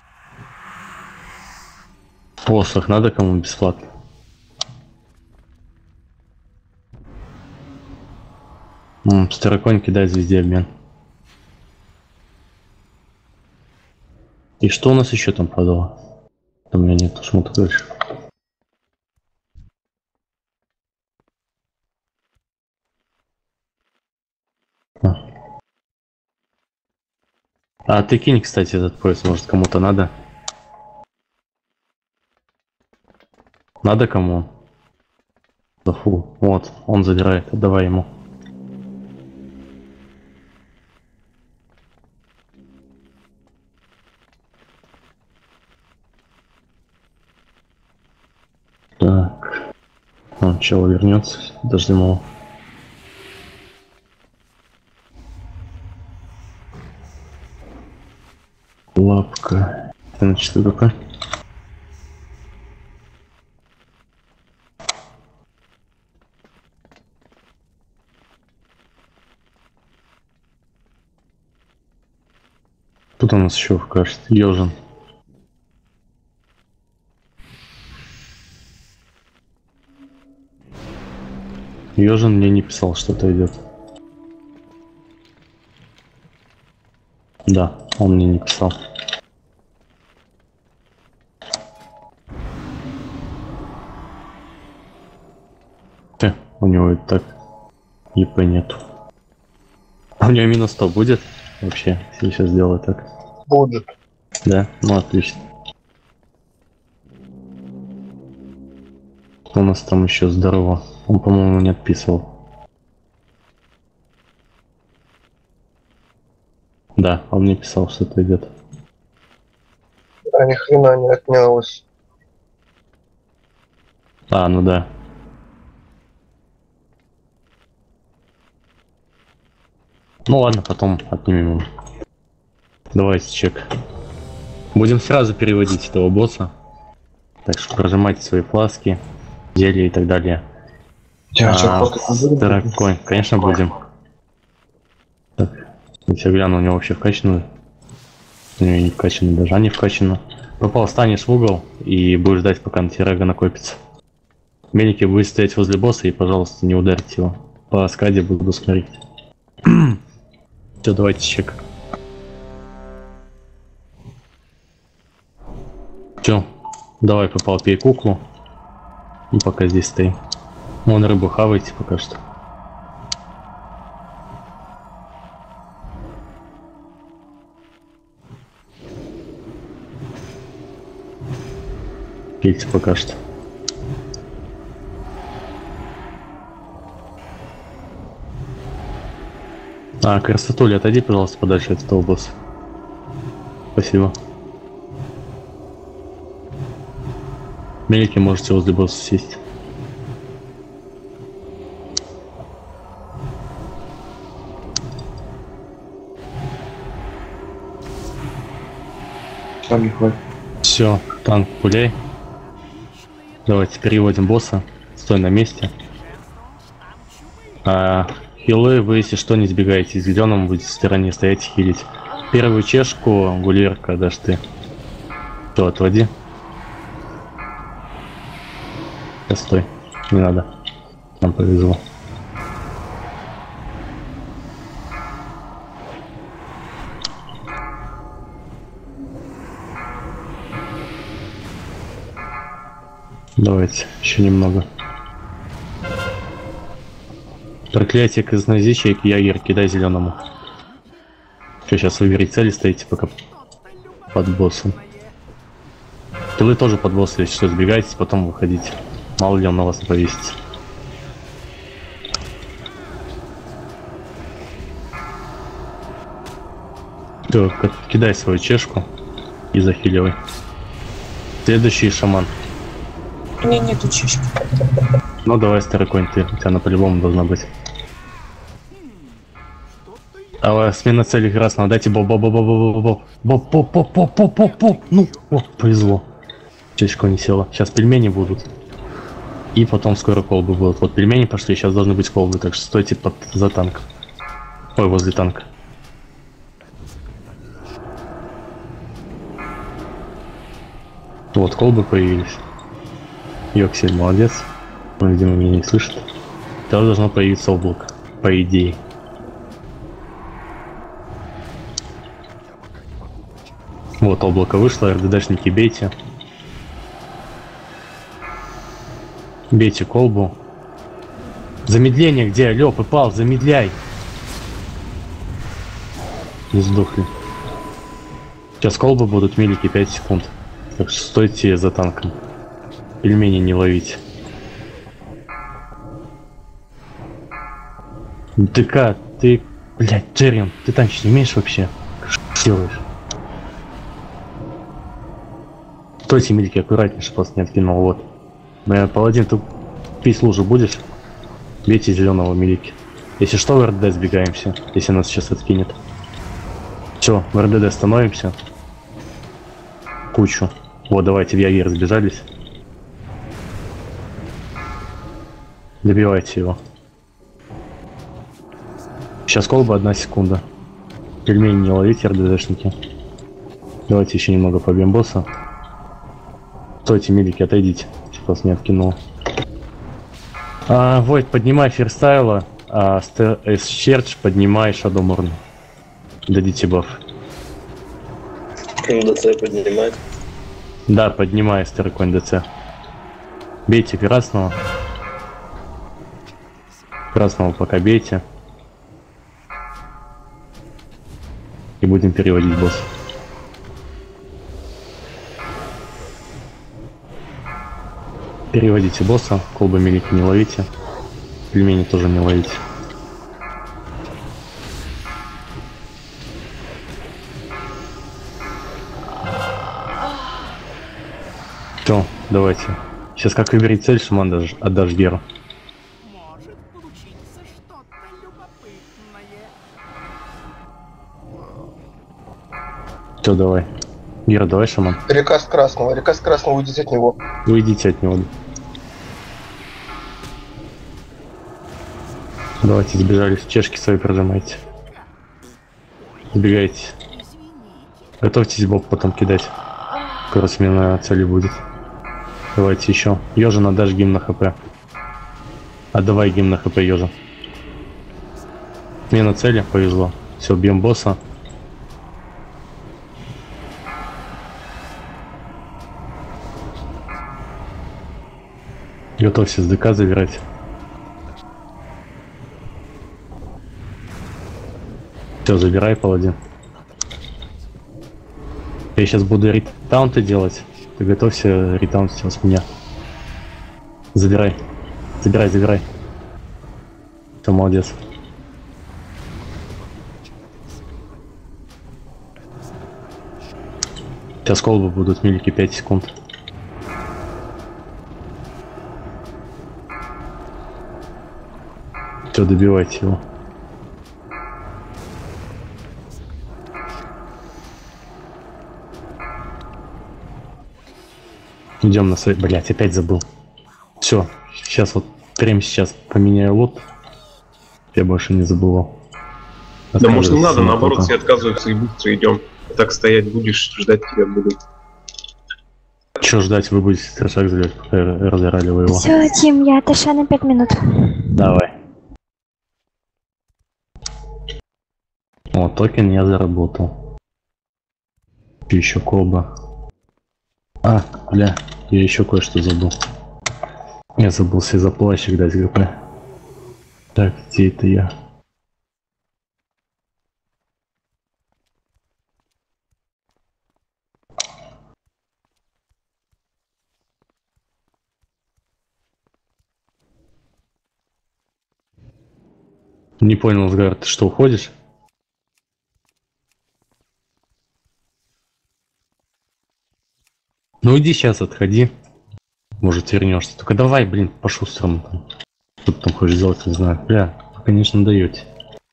Посох надо кому бесплатно. М, Староконь кидает везде обмен. И что у нас еще там падало? У меня нет шмота дальше. А. а ты кинь, кстати, этот пояс, может кому-то надо. Надо кому? Да фу, вот, он задирает, отдавай ему. Так. Он чего вернется? Дождем его. Лапка. Значит, что такое? Тут у нас еще кажется Ёжин. Ёжин мне не писал, что-то идет. Да, он мне не писал. Ты, у него и так ИП нету. У него минус сто будет вообще, если сейчас сделаю так? Будет. Да? Ну отлично. У нас там еще здорово. Он, по-моему, не отписывал. Да, он мне писал, что это идет. А ни хрена не отнялось. А, ну да. Ну ладно, потом отнимем его. Давайте чек. Будем сразу переводить этого босса. Так что прожимайте свои фласки, зелья и так далее. Я А, Староконь, конечно, будем. Так, если гляну, у него вообще вкачано. У него не вкачано, даже не вкачано. Попал, станешь в угол и будешь ждать, пока на тебе накопится. Мельники будет стоять возле босса и, пожалуйста, не ударьте его. По скаде буду смотреть. Все, давайте чек. Все, давай, попал, пей куклу. И пока здесь стоим. Вон рыбу хавайте пока что. Пейте пока что. А, красотуля, отойди, пожалуйста, подальше от этого босса. Спасибо. Мелики можете возле босса сесть. Там не хватит. Все, танк пуляй. Давайте переводим босса. Стой на месте. А, хилы, вы, если что, не сбегаете. Из зеленым будете в стороне стоять и хилить. Первую чешку, гулерка, дашь ты. Все, отводи. Сейчас стой. Не надо. Нам повезло. Давайте, еще немного. Проклятие казнозичек, ягер, кидай зеленому. Что, сейчас выберите цели, стоите пока под боссом. Вы тоже под боссом, если что, сбегаетесь, потом выходите. Мало ли он на вас не повесится. Все, кидай свою чешку и захиливай. Следующий шаман. У меня нету чешки. Ну давай, Староконь, ты, у тебя на по-любому должна быть. А смена цели красного, дайте боб боб боб боб боб боб боб боб боб боб боб боб. Ну, о, повезло. Чешка не села. Сейчас пельмени будут. И потом скоро колбы будут. Вот пельмени пошли, сейчас должны быть колбы, так что стойте под, за танк. Ой, возле танка. Вот, колбы появились. Йоксель, молодец. Он, видимо, меня не слышит. Тоже должно появиться облако, по идее. Вот, облако вышло, РДДшники бейте. Бейте колбу. Замедление где? Алло, попал, замедляй. Не сдохли. Сейчас колбы будут милики пять секунд. Так что стойте за танком. Пельмени не ловите. ДК, ты, блядь, Джеррион, ты танчить не умеешь вообще? Что делаешь? Стойте, милики, аккуратнее, чтобы вас не откинул, вот. Моя паладин, ты пить лужу будешь? Бейте зеленого, милики. Если что, в РДД сбегаемся, если нас сейчас откинет. Все, в РДД становимся. Кучу. Вот, давайте в Яге разбежались. Добивайте его. Сейчас колба, одна секунда. Пельмени не ловите, РДДшники. Давайте еще немного побьем босса. Стойте, милики, отойдите, чтобы вас не откинуло. А, Войд, поднимай фирстайла, а С-Черч поднимай Шадоморн. Дадите баф. ДЦ поднимать? Да, поднимай Стерконь ДЦ. Бейте красного. Красного пока бейте. И будем переводить босс. Переводите босса, колбы милики не ловите. Пельмени тоже не ловите. Все, давайте. Сейчас как выбери цель, шаман отдашь, отдашь Геру. Может получиться что-то любопытное. Все, давай. Гера, давай, шаман. Река с красного, река с красного, уйдите от него. Уйдите от него. Давайте, сбежались. Чешки свои прожимайте. Сбегайте. Готовьтесь боб потом кидать. Скоро смена цели будет. Давайте еще. Ёжа, надашь гимн на хп. Отдавай гимн на хп, Ёжа. Смена цели, повезло. Все, бьем босса. Готовься с ДК забирать. Все, забирай, паладин. Я сейчас буду ретаунты делать. Ты готовься ретаунт сейчас с меня. Забирай. Забирай, забирай. Все, молодец. Сейчас колбы будут милики пять секунд. Все, добивайте его. Идем на свой... Блять, опять забыл. Все, сейчас вот прямо сейчас поменяю лот. Я больше не забывал. Да может не надо, наоборот, все отказываются и быстро идем. Так стоять будешь, ждать тебя будут. Че ждать, вы будете трешак залить, пока разорали вы его. Все, Тим, я отошла на пять минут. Давай. О, токен я заработал. Еще колба. А, бля, я еще кое-что забыл. Я забыл себе за плащик дать ГП. Так, где это я? Не понял, Сгар, ты что, уходишь? Ну иди сейчас, отходи. Может вернешься. Только давай, блин, по шустрому там. Что ты там хочешь сделать, не знаю. Бля, вы, конечно, даете.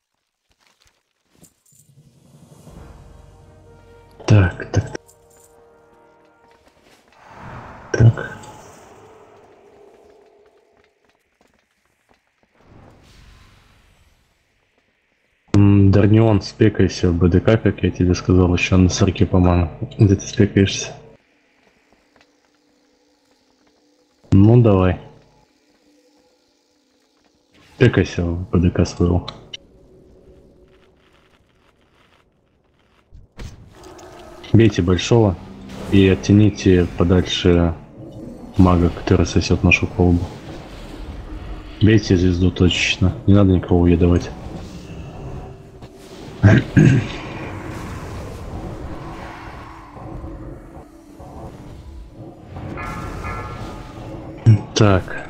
Так, так, так. Так. Дарнион, спекайся в БДК, как я тебе сказал, еще на сорке по ману. Где ты спекаешься? Ну давай. Спекайся в БДК своего. Бейте большого и оттяните подальше мага, который сосет нашу колбу. Бейте звезду точечно, не надо никого уедовать. Так.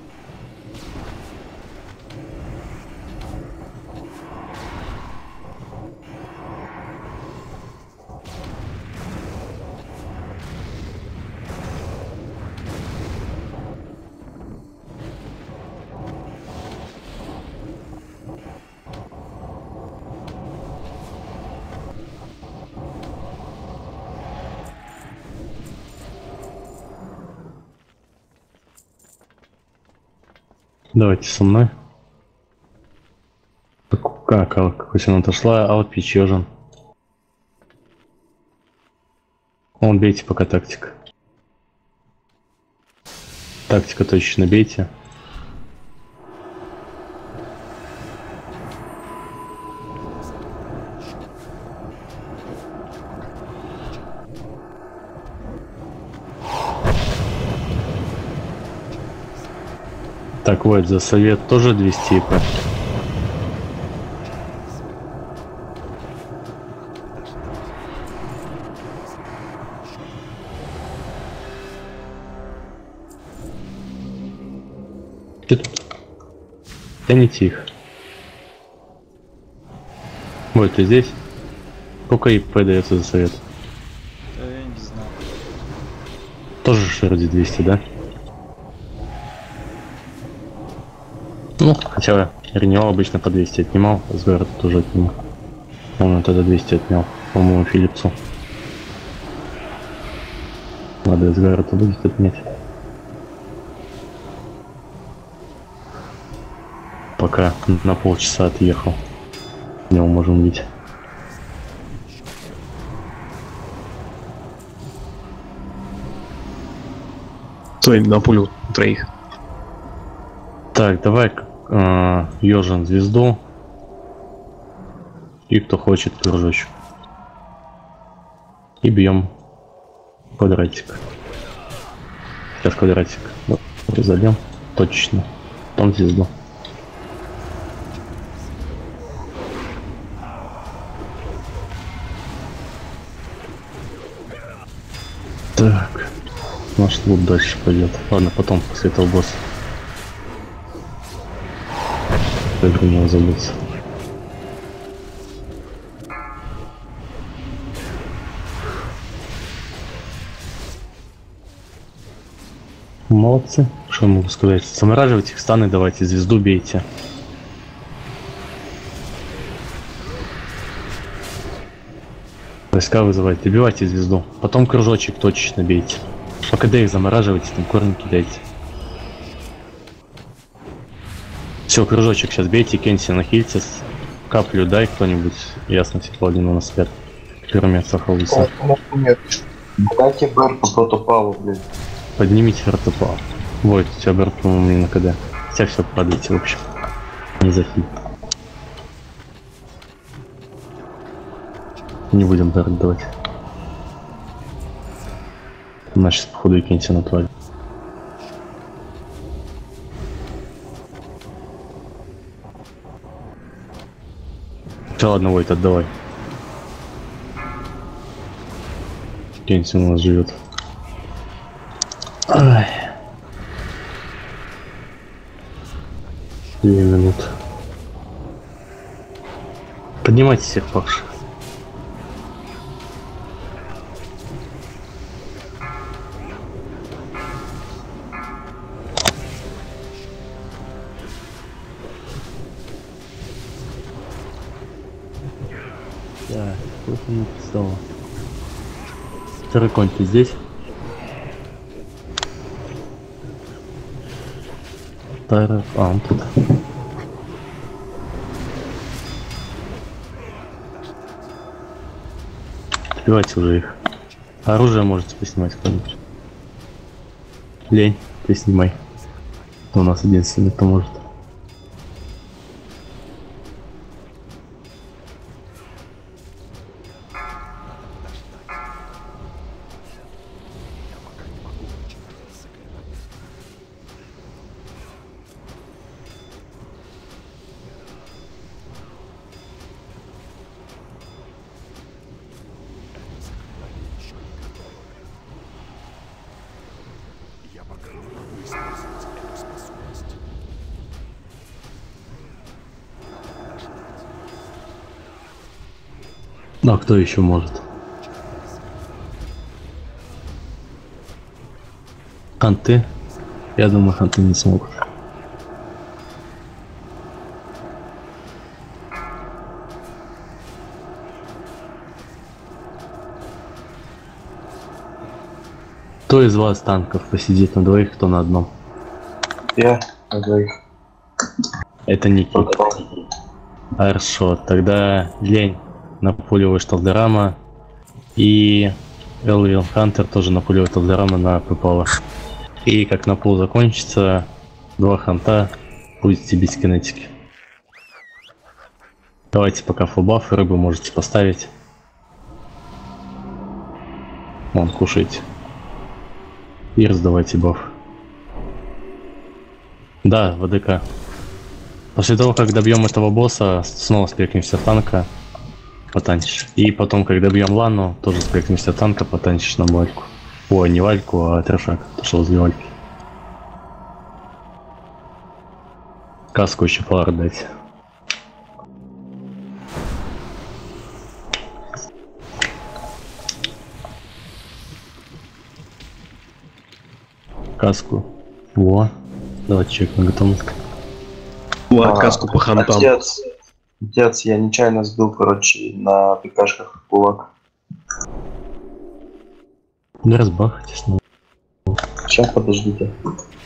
Давайте со мной. Как, как, как она отошла, аутпич Ёжин. Он бейте пока тактика. Тактика точно бейте. Так, вот, за совет тоже двести ИП. Что тут? Тяните их. Вот, ты здесь? Сколько ИП дается за совет? Да, я не знаю. Тоже широди двести, да? Ну, хотя Ренео обычно по двести отнимал, Асгард тоже отнимал. Он тогда двести отнял, по-моему, Филипсу. Надо Асгарда будет отнять. Пока на полчаса отъехал. Него можем убить. Стой, на пулю троих. Так, давай э, Ёжин звезду. И кто хочет кружочек. И бьем квадратик. Сейчас квадратик. Вот, разольем. Точно. Потом звезду. Так. Наш лут дальше пойдет. Ладно, потом, после этого босса. Я про него забылся. Молодцы. Что я могу сказать? Замораживайте их станы, давайте, звезду бейте. Войска вызывайте, добивайте звезду. Потом кружочек точечно бейте. Пока их замораживайте, там корни кидайте. Все, кружочек сейчас бейте, Кенси нахильте. Каплю дай кто-нибудь. Ясно, все паладины у нас спят. Кроме отца Халуса. Нет. Дайте Бэр по протопалу, блин. Поднимите протопал. Вот, у тебя Бэр, по-моему, не на КД. Хотя все падайте, в общем. Не зафиг. Не будем Бэр давать. У нас сейчас, походу, и Кенси на тварь. Все, ладно, Войт, отдавай. Кенси у нас живет. Ай. Две минуты. Поднимайте всех павших. Так, сколько минут стало? Второй конь, ты здесь? Тайра, а, он тут. Сбивайте уже их. Оружие можете поснимать кто-нибудь. Лень, ты снимай. Это у нас единственный, кто может. Ну а кто еще может? Ханты? Я думаю, ханты не смогут. Кто из вас танков посидит на двоих, кто на одном? Я на двоих. Это Ники. Хорошо, тогда лень на пулевой Шталдерама и Элвин Хантер тоже на пулевой Шталдерама на Пепала. И как на пол закончится, два ханта будете бить кинетики. Давайте пока фулбаф и рыбу можете поставить. Вон, кушайте. И раздавайте баф. Да, ВДК. После того, как добьем этого босса, снова спрекнемся танка, потанчишь. И потом, когда добьем Лану, тоже спрекнемся танка, потанчишь на Вальку. Ой, не Вальку, а трешак. Пошел возле Вальки. Каску еще пар дать. Каску. Во. Давайте чек на готовность. А, каску по хантам. Отец, отец, я нечаянно сбил, короче, на ПКшках кулак. Не разбахайтесь. Ну. Сейчас, подождите.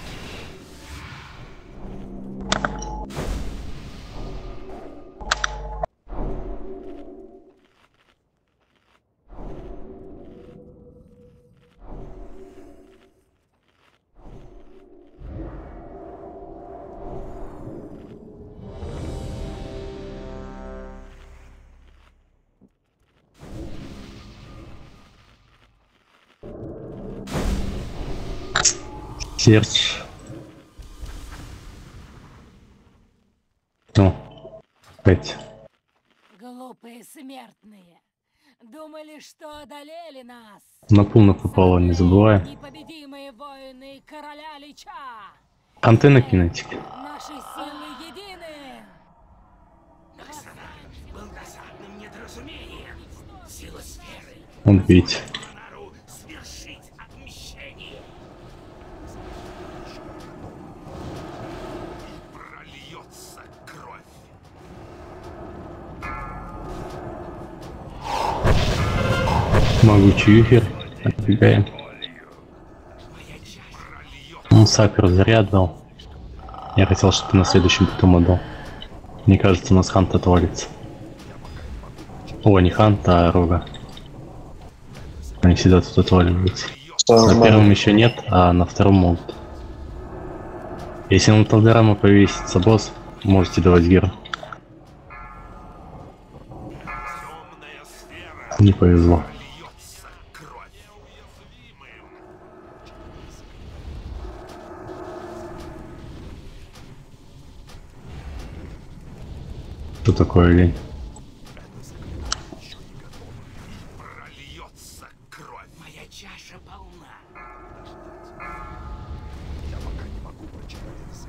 Сердце. Ну, пять. Глупые смертные. Думали, что одолели нас. На пул напупало, не забывай. Непобедимые воины короля Лича. Антенна кинетики. Наши силы едины. Был досадным недоразумением. Сила сферы. Убить. Свершить отмещение. Прольется кровь. Могучий юхер. Отбегаем. Он сапер заряд дал. Я хотел, чтобы ты на следующем потом отдал. Мне кажется, у нас хант отвалится. О, не хант, а рога. Они всегда тут отваливаются. На первом еще нет, а на втором могут. Если на Талдерама повесится босс, можете давать геру. Не повезло. Что такое лень? Прольется кровь. Моя чаша полна. Я пока не могу прочитать это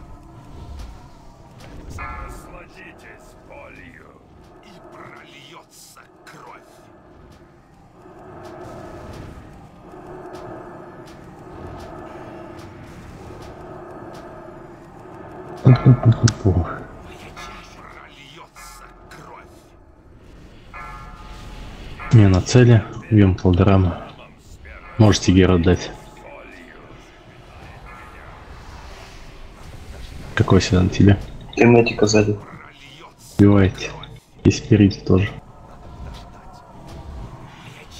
заклинание. Насладитесь болью. И прольется кровь. Не на цели, бьем Талдерама. Можете геру дать. Какой седан тебе? Кинетика сзади. Убивайте. И спереди тоже.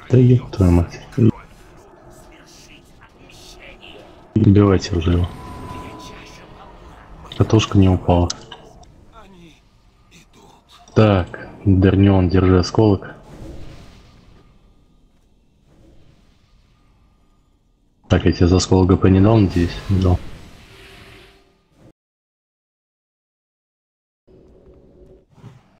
Да еб твою мать. Убивайте уже его. Катушка не упала. Так, Дернион, держи осколок. Так, я тебе за осколок ГП не дал, надеюсь? Не дал.